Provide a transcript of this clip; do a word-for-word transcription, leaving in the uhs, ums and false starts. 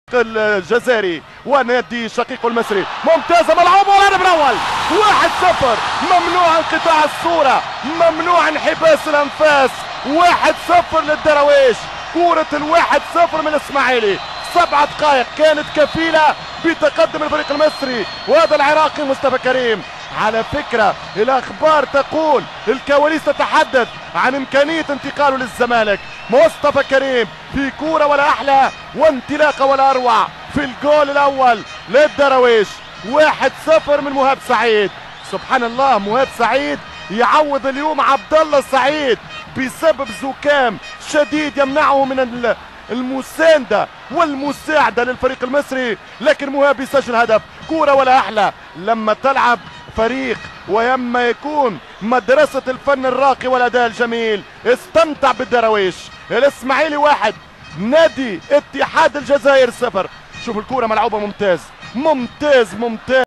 الجزائري ونادي شقيق المصري ممتازه ملعوبه والهدف الاول واحد صفر. ممنوع انقطاع الصوره، ممنوع انحباس الانفاس. واحد صفر للدراويش. كورة الواحد صفر من الاسماعيلي. سبع دقائق كانت كفيلة بتقدم الفريق المصري، وهذا العراقي مصطفى كريم. على فكرة الأخبار تقول، الكواليس تتحدث عن إمكانية انتقاله للزمالك. مصطفى كريم في كورة ولا أحلى وانطلاقة ولا أروع في الجول الأول للدراويش. واحد صفر من مهاب سعيد. سبحان الله، مهاب سعيد يعوض اليوم عبد الله السعيد بسبب زكام شديد يمنعه من المساندة والمساعدة للفريق المصري، لكن مهاب يسجل هدف. كورة ولا أحلى لما تلعب فريق ويما يكون مدرسة الفن الراقي والأداء الجميل. استمتع بالدراويش. الإسماعيلي واحد، نادي اتحاد الجزائر صفر. شوف الكورة ملعوبة ممتاز ممتاز ممتاز.